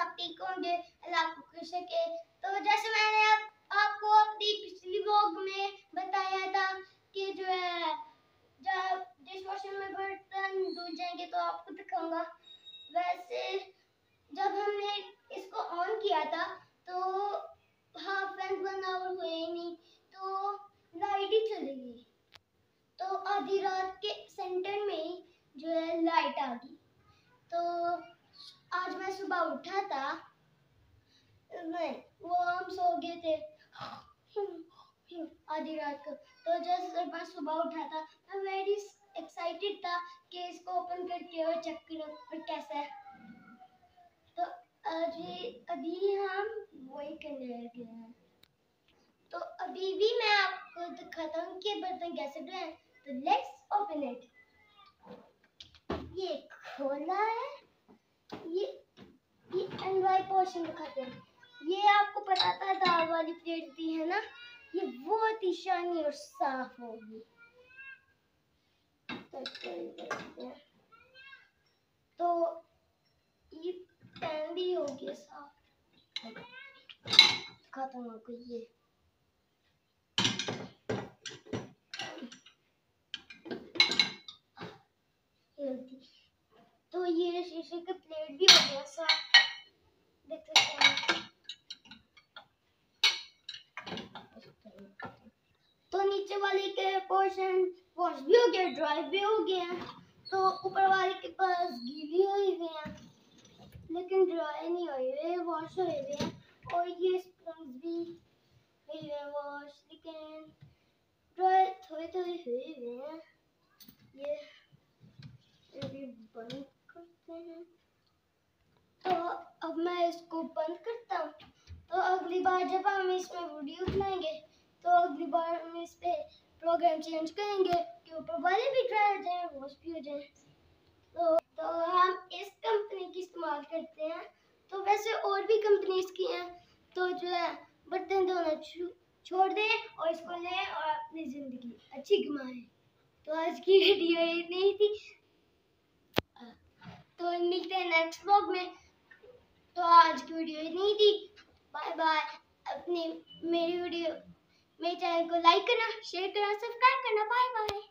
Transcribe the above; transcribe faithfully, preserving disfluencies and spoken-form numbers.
सब ठीक होंगे, अल्लाह को खुश रखे। तो जैसे मैंने आप, आपको अपनी पिछली व्लॉग में बताया था कि जो है जब डिश वॉशर में बर्तन धुल जाएंगे तो आपको दिखाऊंगा। वैसे जब हमने इसको ऑन किया था तो हाफ एंड वन आवर हुए ही नहीं तो लाइट ही चली गई। तो आधी रात के सेंटर में ही जो है लाइट आ गई। तो आज मैं सुबह उठा था, नहीं वो हम सो गए थे आधी रात को। तो जैसे मैं सुबह उठा था मैं वेरी एक्साइटेड था कि इसको ओपन करके और चेक करूं और कैसा है। तो अभी अभी हम वही करने लगे हैं। तो अभी भी मैं आपको दिखाता हूँ कि बर्तन कैसे धोए। तो लेट्स ओपन इट। ये खोला है, ये ये एंड पोर्शन दिखाते हैं। ये आपको पता था दाल वाली प्लेट दी है ना, ये बहुत ही शाइनी और साफ होगी। तो ये पैन भी हो गया साफ। दिखाता हूँ आपको ये। तो ये शीशे के प्लेट भी हो गया साफ, देख सकते हैं। तो नीचे वाले के पोर्शन वॉश भी हो गया, ड्राई भी हो गया। तो ऊपर वाले के पास गीली हुई हुई है लेकिन ड्राई नहीं हुई है, वॉश हुए हुए हैं। और ये स्पून भी हुई है वॉश, लेकिन ड्राई थोड़े थोड़े हुए हुए हैं। ये अभी बंद करते हैं। तो अब मैं इसको बंद करता हूँ। तो अगली बार जब हम इसमें वीडियो बनाएंगे तो अगली बार हम इस पे प्रोग्राम चेंज करेंगे कि ऊपर वाले भी ड्राई हो जाए, वॉश भी हो जाए। तो, तो हम इस कंपनी की इस्तेमाल करते हैं। तो वैसे और भी कंपनीज की हैं। तो जो है बर्तन धोना छोड़ दें और इसको लें और अपनी जिंदगी अच्छी कमाएं। तो आज की वीडियो ये नहीं थी, तो मिलते हैं नेक्स्ट व्लॉग में। तो आज की वीडियो ये नहीं थी, बाय बाय। अपनी मेरी वीडियो मेरे चैनल को लाइक करना, शेयर करना, सब्सक्राइब करना। Bye bye.